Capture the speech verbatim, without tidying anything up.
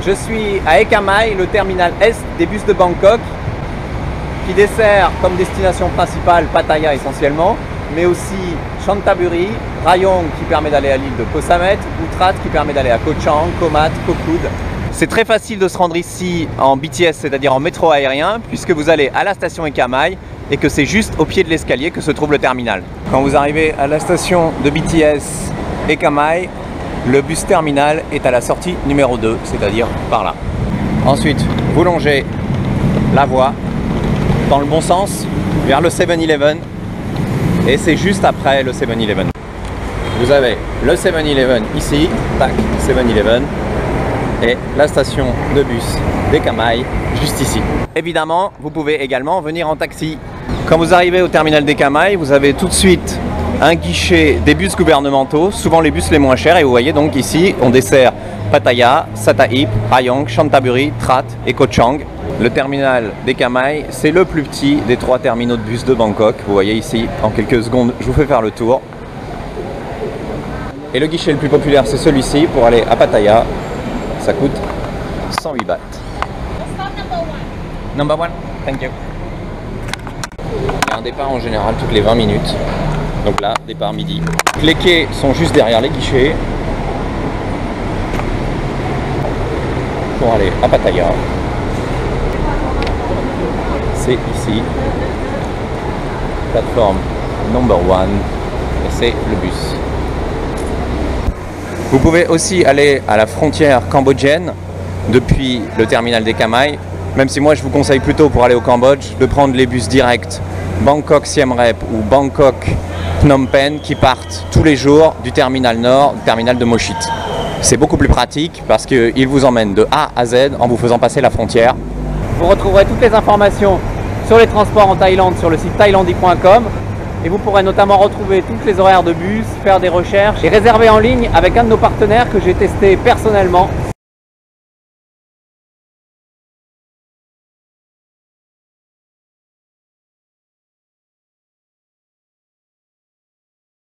Je suis à Eka Mai, le terminal est des bus de Bangkok, qui dessert comme destination principale Pattaya essentiellement, mais aussi Chanthaburi, Rayong qui permet d'aller à l'île de Koh Samet, ou Trat qui permet d'aller à Koh Chang, Koh Mat, Koh Kood. C'est très facile de se rendre ici en B T S, c'est-à-dire en métro aérien, puisque vous allez à la station Eka Mai et que c'est juste au pied de l'escalier que se trouve le terminal. Quand vous arrivez à la station de B T S Eka Mai, le bus terminal est à la sortie numéro deux, c'est-à-dire par là. Ensuite, vous longez la voie dans le bon sens vers le seven eleven et c'est juste après le seven eleven. Vous avez le seven eleven ici, tac, seven eleven, et la station de bus d'Eka Mai juste ici. Évidemment, vous pouvez également venir en taxi. Quand vous arrivez au terminal d'Eka Mai, vous avez tout de suite un guichet des bus gouvernementaux, souvent les bus les moins chers, et vous voyez donc ici, on dessert Pattaya, Sattahip, Rayong, Chanthaburi, Trat et Koh Chang. Le terminal d'Eka Mai, c'est le plus petit des trois terminaux de bus de Bangkok. Vous voyez ici, en quelques secondes, je vous fais faire le tour. Et le guichet le plus populaire, c'est celui-ci. Pour aller à Pattaya, ça coûte cent huit bahts. Number one, thank you. Il y a un départ en général toutes les vingt minutes. Donc là, départ midi. Les quais sont juste derrière les guichets. Pour aller à Pattaya. C'est ici. Plateforme number one. Et c'est le bus. Vous pouvez aussi aller à la frontière cambodgienne depuis le terminal d'Eka Mai. Même si moi je vous conseille plutôt pour aller au Cambodge de prendre les bus directs Bangkok Siem Reap ou Bangkok Phnom Penh qui partent tous les jours du terminal nord, du terminal de Mochit. C'est beaucoup plus pratique parce qu'ils vous emmènent de A à Z en vous faisant passer la frontière. Vous retrouverez toutes les informations sur les transports en Thaïlande sur le site thailandi point com et vous pourrez notamment retrouver tous les horaires de bus, faire des recherches et réserver en ligne avec un de nos partenaires que j'ai testé personnellement